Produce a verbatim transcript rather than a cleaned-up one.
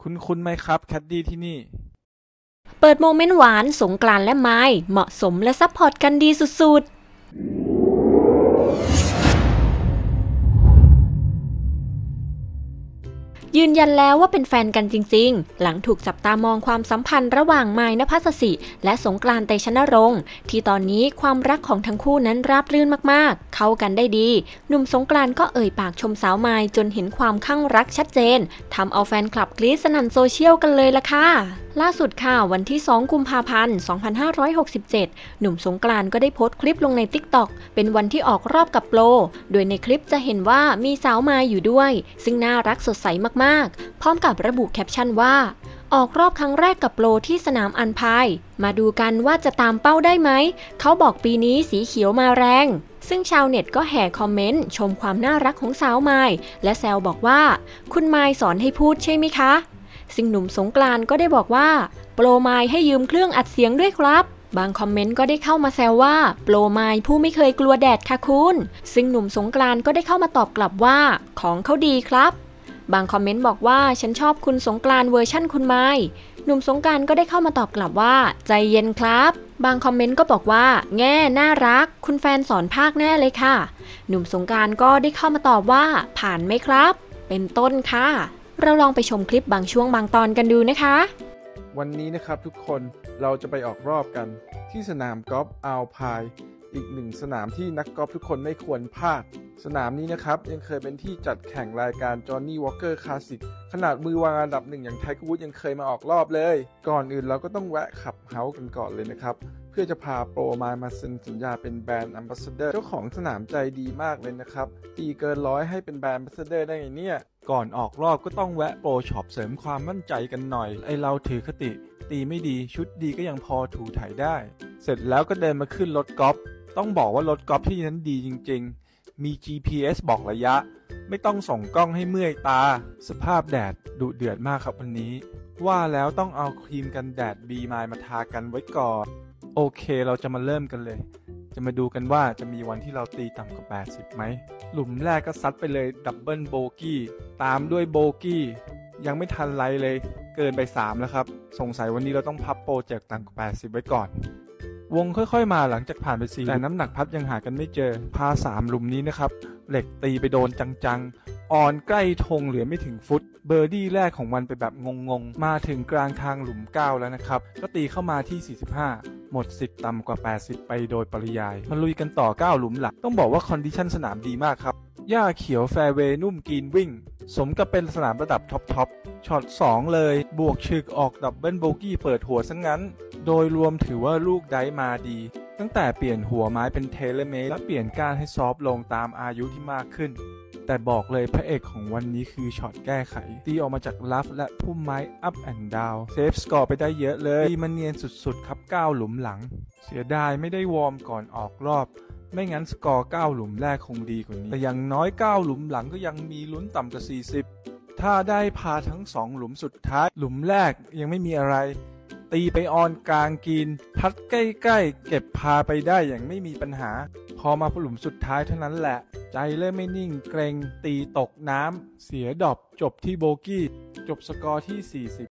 คุณคุณไหมครับแคดดี้ที่นี่เปิดโมเมนต์หวานสงกรานต์และไม้เหมาะสมและซัพพอร์ตกันดีสุดๆยืนยันแล้วว่าเป็นแฟนกันจริงๆหลังถูกจับตามองความสัมพันธ์ระหว่างไม้ณภัสสิและสงกรานต์เตชะนรงค์ที่ตอนนี้ความรักของทั้งคู่นั้นราบรื่นมากๆเข้ากันได้ดีหนุ่มสงกรานต์ก็เอ่ยปากชมสาวไม้จนเห็นความข้างรักชัดเจนทำเอาแฟนคลับกรี๊ดสนั่นโซเชียลกันเลยล่ะค่ะล่าสุดค่ะวันที่สองกุมภาพันธ์สองพันห้าร้อยหกสิบเจ็ดหนุ่มสงกรานต์ก็ได้โพสต์คลิปลงใน ติ๊กต็อก เป็นวันที่ออกรอบกับโปรโดยในคลิปจะเห็นว่ามีสาวไม้อยู่ด้วยซึ่งน่ารักสดใสมากๆพร้อมกับระบุแคปชั่นว่าออกรอบครั้งแรกกับโปรที่สนามอันพายมาดูกันว่าจะตามเป้าได้ไหมเขาบอกปีนี้สีเขียวมาแรงซึ่งชาวเน็ตก็แห่คอมเมนต์ชมความน่ารักของสาวไม้และแซวบอกว่าคุณไม้สอนให้พูดใช่ไหมคะซึ่งหนุ่มสงกรานต์ก็ได้บอกว่าโปรไมค์ให้ยืมเครื่องอัดเสียงด้วยครับบางคอมเมนต์ก็ได้เข้ามาแซวว่าโปรไมค์ผู้ไม่เคยกลัวแดดค่ะคุณซึ่งหนุ่มสงกรานต์ก็ได้เข้ามาตอบกลับว่าของเขาดีครับบางคอมเมนต์บอกว่าฉันชอบคุณสงกรานต์เวอร์ชั่นคุณไมค์หนุ่มสงกรานต์ก็ได้เข้ามาตอบกลับว่าใจเย็นครับบางคอมเมนต์ก็บอกว่าแง่น่ารักคุณแฟนสอนภาคแน่เลยค่ะหนุ่มสงกรานต์ก็ได้เข้ามาตอบว่าผ่านไหมครับเป็นต้นค่ะเราลองไปชมคลิปบางช่วงบางตอนกันดูนะคะวันนี้นะครับทุกคนเราจะไปออกรอบกันที่สนามกอล์ฟอัลพายอีกหนึ่งสนามที่นักกอล์ฟทุกคนไม่ควรพลาดสนามนี้นะครับยังเคยเป็นที่จัดแข่งรายการ Johnny Walker Classic ขนาดมือวางอันดับหนึ่งอย่างไทเกอร์วูดยังเคยมาออกรอบเลยก่อนอื่นเราก็ต้องแวะขับเฮาส์กันก่อนเลยนะครับเพื่อจะพาโปรไมล์มาเซ็นสัญญาเป็นแบรนด์ Ambassador เจ้าของสนามใจดีมากเลยนะครับตีเกินร้อยให้เป็นแบรนด์ Ambassador ได้ไงเนี่ยก่อนออกรอบก็ต้องแวะโปรช็อปเสริมความมั่นใจกันหน่อยไอเราถือคติตีไม่ดีชุดดีก็ยังพอถูถ่ายได้เสร็จแล้วก็เดินมาขึ้นรถกอล์ฟต้องบอกว่ารถกอล์ฟที่นั้นดีจริงๆมี จี พี เอส บอกระยะไม่ต้องส่งกล้องให้เมื่อยตาสภาพแดดดุเดือดมากครับวันนี้ว่าแล้วต้องเอาครีมกันแดด บี ไมล์ มาทากันไว้ก่อนโอเคเราจะมาเริ่มกันเลยจะมาดูกันว่าจะมีวันที่เราตีต่ำกว่าแปดสิบไหมหลุมแรกก็ซัดไปเลยดับเบิลโบกี้ตามด้วยโบกี้ยังไม่ทันไรเลยเกินไปสามแล้วครับสงสัยวันนี้เราต้องพับโปรเจกต์ต่ำกว่าแปดสิบไว้ก่อนวงค่อยๆมาหลังจากผ่านไปสี่แต่น้ำหนักพัดยังหากันไม่เจอพาสามหลุมนี้นะครับเหล็กตีไปโดนจังๆออนใกล้ธงเหลือไม่ถึงฟุตเบอร์ดี้แรกของวันไปแบบงงๆมาถึงกลางทางหลุมเก้าแล้วนะครับก็ตีเข้ามาที่สี่สิบห้าหมดสิทธิ์ต่ำกว่าแปดสิบไปโดยปริยายมาลุยกันต่อเก้าหลุมหลักต้องบอกว่าคอนดิชันสนามดีมากครับหญ้าเขียวแฟร์เวย์นุ่มกรีนวิ่งสมกับเป็นสนามระดับท็อปๆช็อตสองเลยบวกฉึกออกดับเบิลโบกี้เปิดหัวซะงั้นโดยรวมถือว่าลูกไดมาดีตั้งแต่เปลี่ยนหัวไม้เป็นเทเลเมตและเปลี่ยนก้านให้ซอฟต์ลงตามอายุที่มากขึ้นแต่บอกเลยพระเอกของวันนี้คือช็อตแก้ไขตีออกมาจากลัฟและพุ่มไม้อัพแอนด์ดาวเซฟสกอร์ไปได้เยอะเลยตีมันเนียนสุดๆครับเก้าหลุมหลังเสียดายไม่ได้วอร์มก่อนออกรอบไม่งั้นสกอร์เก้าหลุมแรกคงดีกว่านี้แต่อย่างน้อยเก้าหลุมหลังก็ยังมีลุ้นต่ำกว่าสี่สิบถ้าได้พาทั้งสองหลุมสุดท้ายหลุมแรกยังไม่มีอะไรตีไปออนกลางกินพัดใกล้ๆเก็บพาไปได้อย่างไม่มีปัญหาพอมาหลุมสุดท้ายเท่านั้นแหละใจเริ่มไม่นิ่งเกรงตีตกน้ำเสียดรอปจบที่โบกี้จบสกอร์ที่สี่สิบ